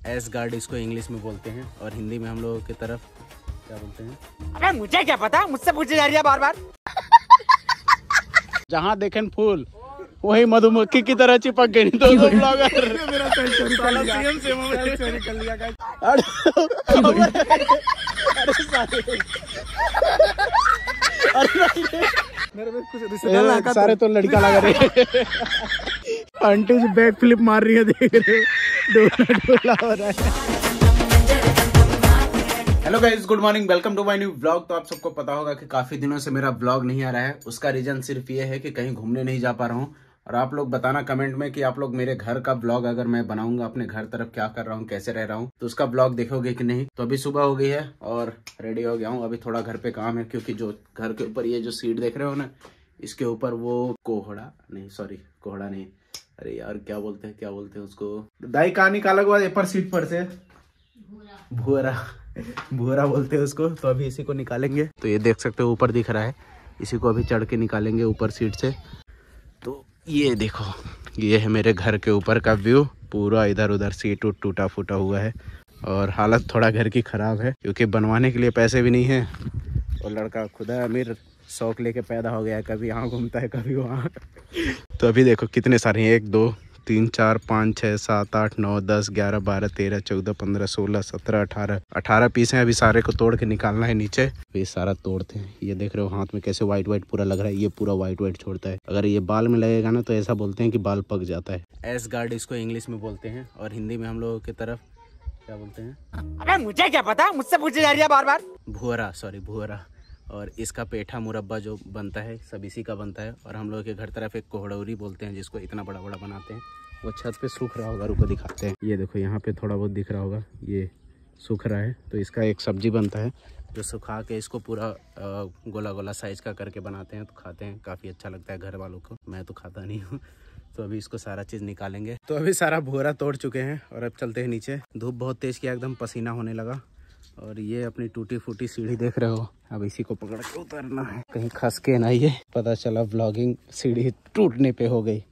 S guard इसको English में बोलते हैं और हिंदी में हम लोगों की तरफ क्या बोलते हैं? अबे मुझे क्या पता, मुझसे पूछी जा रही है बार बार। जहाँ देखें फूल वही मधुमक्खी की तरह चिपक गई। तो ब्लॉगर मेरा सारे तो लड़का लगा रहे। आंटी जी बैक फ्लिप मार रही है, देख रहे डोला हो रहा है। Hello guys, good morning, welcome to my new vlog. तो आप सबको पता होगा कि काफी दिनों से मेरा व्लॉग नहीं आ रहा है। उसका रीजन सिर्फ ये है कि कहीं घूमने नहीं जा पा रहा हूँ। और आप लोग बताना कमेंट में कि आप लोग मेरे घर का व्लॉग अगर मैं बनाऊंगा, अपने घर तरफ क्या कर रहा हूँ, कैसे रह रहा हूँ, तो उसका व्लॉग देखोगे कि नहीं। तो अभी सुबह हो गई है और रेडी हो गया हूँ। अभी थोड़ा घर पे काम है क्योंकि जो घर के ऊपर ये जो सीट देख रहे हो ना, इसके ऊपर वो कोहड़ा नहीं, अरे यार क्या बोलते हैं उसको, दाई कहाँ निकाला हुआ ऊपर सीट पर से, भूरा बोलते हैं उसको। तो अभी इसी को निकालेंगे। तो ये देख सकते हो ऊपर दिख रहा है, इसी को अभी चढ़ के निकालेंगे ऊपर सीट से। तो ये देखो, ये है मेरे घर के ऊपर का व्यू। पूरा इधर उधर सीट टूटा फूटा हुआ है और हालत थोड़ा घर की खराब है क्योंकि बनवाने के लिए पैसे भी नहीं है। और लड़का खुदा अमीर शौक लेके पैदा हो गया है, कभी यहाँ घूमता है कभी वहाँ। तो अभी देखो कितने सारे हैं, 1 2 3 4 5 6 7 8 9 10 11 12 13 14 15 16 17 18 पीस हैं। अभी सारे को तोड़ के निकालना है नीचे। ये सारा तोड़ते हैं। ये देख रहे हो हाथ में कैसे वाइट पूरा लग रहा है। ये पूरा वाइट छोड़ता है। अगर ये बाल में लगेगा ना तो ऐसा बोलते हैं कि बाल पक जाता है। एस गार्ड इसको इंग्लिश में बोलते हैं और हिंदी में हम लोगों की तरफ क्या बोलते हैं? अबे मुझे क्या पता, मुझसे पूछी जा रही है बार बार। भुअरा। और इसका पेठा मुरब्बा जो बनता है सब इसी का बनता है। और हम लोग के घर तरफ एक कोहड़ौरी बोलते हैं जिसको इतना बड़ा बनाते हैं। वो छत पे सूख रहा होगा, रुको दिखाते हैं। ये देखो यहाँ पे थोड़ा बहुत दिख रहा होगा, ये सूख रहा है। तो इसका एक सब्जी बनता है जो सुखा के इसको पूरा गोला साइज का करके बनाते हैं। तो खाते हैं, काफ़ी अच्छा लगता है घर वालों को। मैं तो खाता नहीं हूँ। तो अभी इसको सारा चीज़ निकालेंगे। तो अभी सारा भुअरा तोड़ चुके हैं और अब चलते हैं नीचे। धूप बहुत तेज़ किया, एकदम पसीना होने लगा। और ये अपनी टूटी फूटी सीढ़ी देख रहे हो, अब इसी को पकड़ के उतरना है, कहीं खस के ना। ये पता चला व्लॉगिंग सीढ़ी टूटने पे हो गई।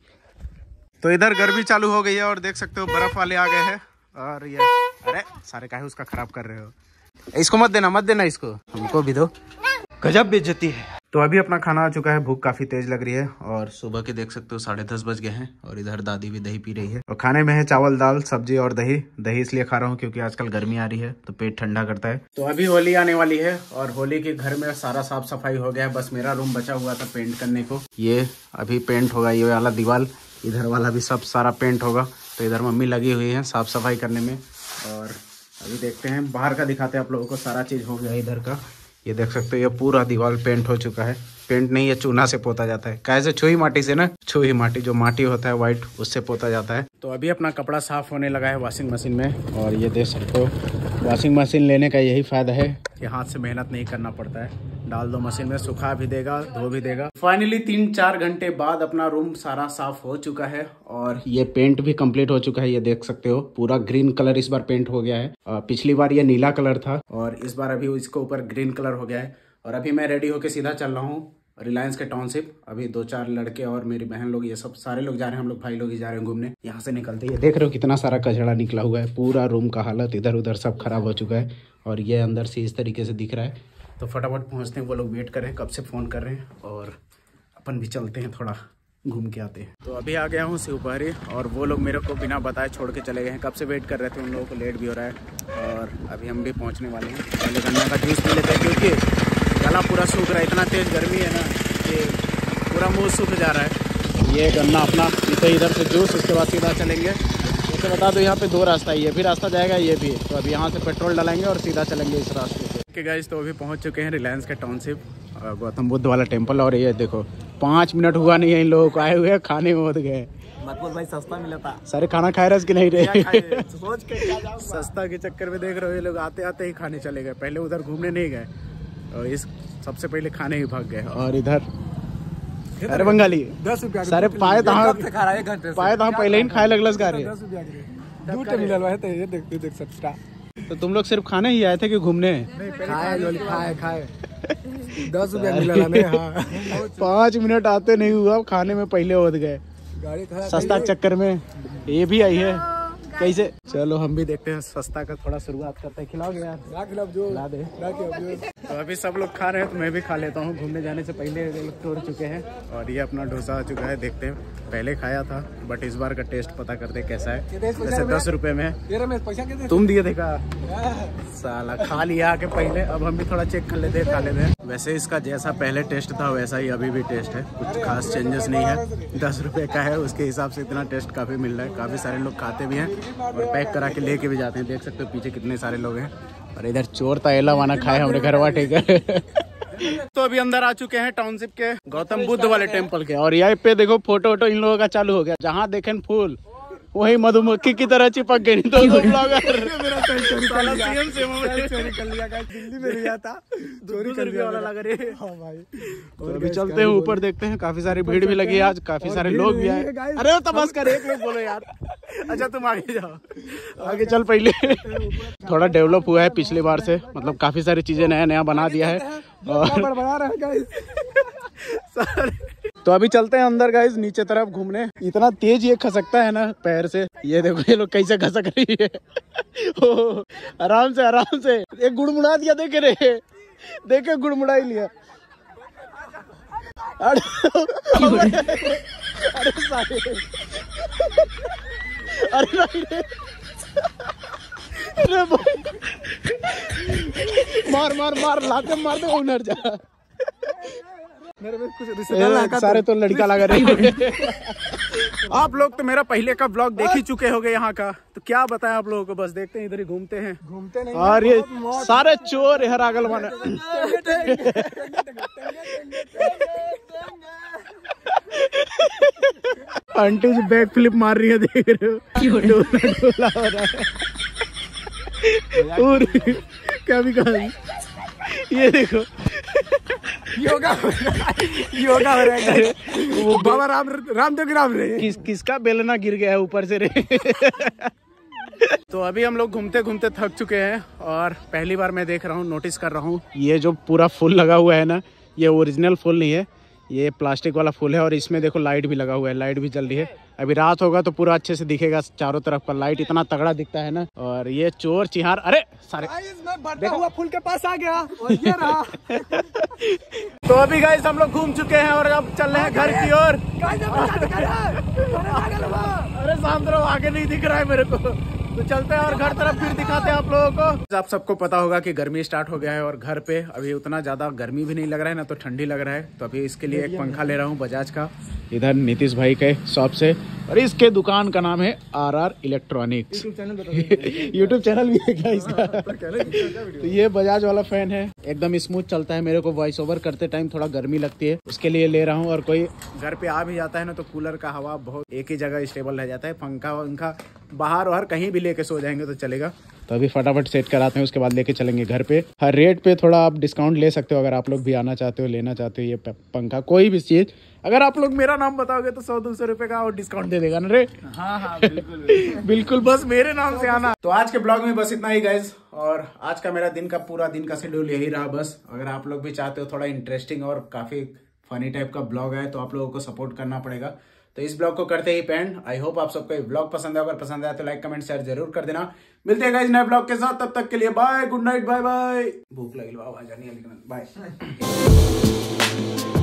तो इधर गर्मी चालू हो गई है और देख सकते हो बर्फ वाले आ गए हैं। और ये अरे सारे काहे उसका खराब कर रहे हो, इसको मत देना इसको, हमको भी दो, गजब बेइज्जती है। तो अभी अपना खाना आ चुका है, भूख काफी तेज लग रही है और सुबह के देख सकते हो 10:30 बज गए हैं। और इधर दादी भी दही पी रही है। और खाने में है चावल दाल सब्जी और दही इसलिए खा रहा हूँ क्योंकि आजकल गर्मी आ रही है तो पेट ठंडा करता है। तो अभी होली आने वाली है और होली के घर में सारा साफ सफाई हो गया है। बस मेरा रूम बचा हुआ था पेंट करने को, ये अभी पेंट होगा। ये वाला दीवार, इधर वाला भी सब सारा पेंट होगा। तो इधर मम्मी लगी हुई है साफ सफाई करने में। और अभी देखते हैं, बाहर का दिखाते हैं आप लोगों को। सारा चीज हो गया इधर का, ये देख सकते हो। ये पूरा दीवार पेंट हो चुका है। पेंट नहीं, ये चूना से पोता जाता है। कैसे? छुई माटी से ना, छुई माटी जो माटी होता है व्हाइट, उससे पोता जाता है। तो अभी अपना कपड़ा साफ होने लगा है वॉशिंग मशीन में। और ये देख सकते हो, वॉशिंग मशीन लेने का यही फायदा है कि हाथ से मेहनत नहीं करना पड़ता है। डाल दो मशीन में, सुखा भी देगा, धो भी देगा। फाइनली 3-4 घंटे बाद अपना रूम सारा साफ हो चुका है और ये पेंट भी कंप्लीट हो चुका है। ये देख सकते हो पूरा ग्रीन कलर इस बार पेंट हो गया है। पिछली बार ये नीला कलर था और इस बार अभी इसके ऊपर ग्रीन कलर हो गया है। और अभी मैं रेडी होके सीधा चल रहा हूँ रिलायंस के टाउनशिप। अभी 2-4 लड़के और मेरी बहन लोग, ये सब सारे लोग जा रहे हैं। हम लोग भाई लोग ही जा रहे हैं घूमने। यहाँ से निकलते ही देख रहे हो कितना सारा कचरा निकला हुआ है। पूरा रूम का हालत इधर उधर सब खराब हो चुका है और ये अंदर से इस तरीके से दिख रहा है। तो फटाफट पहुँचते हैं, वो लोग वेट कर रहे हैं, कब से फ़ोन कर रहे हैं। और अपन भी चलते हैं, थोड़ा घूम के आते हैं। तो अभी आ गया हूँ शिवपुरी और वो लोग मेरे को बिना बताए छोड़ के चले गए हैं। कब से वेट कर रहे थे, उन लोगों को लेट भी हो रहा है। और अभी हम भी पहुँचने वाले हैं। पहले गन्ना का जूस पी लेते हैं क्योंकि गला पूरा सूख रहा है। इतना तेज़ गर्मी है ना कि पूरा मुँह सूख जा रहा है। ये गन्ना अपना पीते इधर से जूस, उसके बाद सीधा चलेंगे। जैसे बता दो, यहाँ पे 2 रास्ता है, ये भी रास्ता जाएगा, ये भी। तो अभी यहाँ से पेट्रोल डालेंगे और सीधा चलेंगे इस रास्ते से। ओके गाइस, तो अभी पहुँच चुके हैं रिलायंस के टाउनशिप, गौतम बुद्ध वाला टेम्पल। और ये देखो 5 मिनट हुआ नहीं है इन लोगों को आए हुए, खाने में होते गए। मतलब भाई सस्ता मिला था, सारे खाना खाए रहे कि नहीं रहे। सोच के सस्ता के चक्कर में देख रहे हो ये लोग आते आते ही खाने चले गए। पहले उधर घूमने नहीं गए और इस सबसे पहले खाने ही भाग गए। और इधर अरे बंगाली 10 रुपया सारे पाए तहाँ पहले ही खाए लगलस गा रहे। 10 रुपया दूटे मिलल है। तो ये देख सकता। तो तुम लोग सिर्फ खाने ही आए थे कि घूमने? खाए 10 रुपया मिलल है। हाँ 5 मिनट आते नहीं हुआ, खाने में पहले हो गए। सस्ता चक्कर में ये भी आई है। कैसे? चलो हम भी देखते हैं, सस्ता का थोड़ा शुरुआत करते हैं। खिलाओगे यार? खिला दे। तो अभी सब लोग खा रहे हैं तो मैं भी खा लेता हूँ। घूमने जाने से पहले तोड़ चुके हैं और ये अपना डोसा आ चुका है। देखते हैं, पहले खाया था बट इस बार का टेस्ट पता करते कैसा है। वैसे 10 रुपए में है। तुम दिए देखा साला, खा लिया आके पहले। अब हम भी थोड़ा चेक कर लेते हैं, खा लेते हैं। वैसे इसका जैसा पहले टेस्ट था वैसा ही अभी भी टेस्ट है, कुछ खास चेंजेस नहीं है। 10 रुपए का है, उसके हिसाब से इतना टेस्ट काफी मिल रहा है। काफी सारे लोग खाते भी हैं और पैक करा के लेके भी जाते हैं। देख सकते हो पीछे कितने सारे लोग हैं। और इधर चोर तायला वाना खाए हमने घरवा टेकर। तो अभी अंदर आ चुके हैं टाउनशिप के गौतम बुद्ध वाले टेम्पल के। और यहाँ पे देखो फोटो वोटो इन लोगों का चालू हो गया। जहाँ देखें फूल वही मधुमक्खी की तरह चिपक गई। तो ब्लॉगर दिल्ली में लिया था, चोरी कर लिया वाला लग रही है। हाँ भाई। तो अभी चलते हैं ऊपर, देखते हैं। काफी सारी भीड़ भी लगी है आज, काफी सारे लोग भी आए। अरे वो तबस कर, एक लोग बोलो यार। अच्छा तुम आगे जाओ, आगे चल। पहले थोड़ा डेवलप हुआ है पिछली बार से, मतलब काफी सारी चीजें नया नया बना दिया है और बना रहे हैं गाइस। तो अभी चलते हैं अंदर गाइस, नीचे तरफ घूमने। इतना तेज ये खसकता है ना पैर से। ये देखो ये लोग कैसे खसक रही है। ओ, आराम से आराम से। एक गुड़मुड़ा दिया, देखे रे, देखे गुड़मुड़ा ही लिया। अरे सारे, अरे अरे भाई, मार मार मार, लाते मार दे उनर जा। मेरे में कुछ सारे तो लड़का लगा रहे। आप लोग तो मेरा पहले का ब्लॉग देख ही चुके होंगे यहाँ का, तो क्या बताएं आप लोगों को। बस देखते हैं, इधर ही घूमते हैं, घूमते नहीं। और ये सारे चोर हर आगल माने। आंटी जी बैक फ्लिप मार रही है, देख रहे हो। डोला डोला हो रहा है। और क्या भी कहा, ये देखो योगा हो रहा है। वो बाबा रामदेव राम रे। किसका बेलना गिर गया है ऊपर से रे। तो अभी हम लोग घूमते घूमते थक चुके हैं और पहली बार मैं देख रहा हूँ, नोटिस कर रहा हूँ, ये जो पूरा फूल लगा हुआ है ना, ये ओरिजिनल फूल नहीं है, ये प्लास्टिक वाला फूल है। और इसमें देखो लाइट भी लगा हुआ है, लाइट भी जल रही है। अभी रात होगा तो पूरा अच्छे से दिखेगा, चारों तरफ का लाइट इतना तगड़ा दिखता है ना। और ये चोर चिहार, अरे सारे देखो हुआ फूल के पास आ गया और ये रहा। तो अभी गाइस हम लोग घूम चुके हैं और अब चल रहे हैं घर की ओर। अरे सामने आगे नहीं दिख रहा है मेरे को, तो चलते हैं और घर तरफ फिर दिखाते हैं आप लोगों को। आप सबको पता होगा कि गर्मी स्टार्ट हो गया है और घर पे अभी उतना ज्यादा गर्मी भी नहीं लग रहा है ना, तो ठंडी लग रहा है। तो अभी इसके लिए एक पंखा ले रहा हूँ बजाज का, इधर नीतीश भाई के शॉप से। और इसके दुकान का नाम है RR इलेक्ट्रॉनिक्स। यूट्यूब चैनल भी है इसका। तो ये बजाज वाला फैन है, एकदम स्मूथ चलता है। मेरे को वॉइस ओवर करते टाइम थोड़ा गर्मी लगती है, उसके लिए ले रहा हूँ। और कोई घर पे आ भी जाता है ना, तो कूलर का हवा बहुत एक ही जगह स्टेबल रह जाता है। पंखा वंखा बाहर और कहीं भी लेके सो जाएंगे तो चलेगा। तो अभी फटाफट सेट कराते हैं, उसके बाद लेके चलेंगे घर पे। हर रेट पे थोड़ा आप डिस्काउंट ले सकते हो अगर आप लोग भी आना चाहते हो, लेना चाहते हो ये पंखा, कोई भी चीज। अगर आप लोग मेरा नाम बताओगे तो 100-200 रुपए का और डिस्काउंट दे देगा ना रे। हाँ बिल्कुल बिल्कुल, बस मेरे नाम से आना। तो आज के ब्लॉग में बस इतना ही गाइज। और आज का मेरा दिन का पूरा दिन का शेड्यूल यही रहा बस। अगर आप लोग भी चाहते हो थोड़ा इंटरेस्टिंग और काफी फनी टाइप का ब्लॉग है, तो आप लोगों को सपोर्ट करना पड़ेगा। तो इस ब्लॉग को करते ही पेंड। आई होप आप सबको ब्लॉग पसंद है, अगर पसंद आया तो लाइक कमेंट शेयर जरूर कर देना। मिलते हैं गाइस नए ब्लॉग के साथ, तब तक के लिए bye, good night, bye bye. भूख लगी, आवाज नहीं है लेकिन बाय।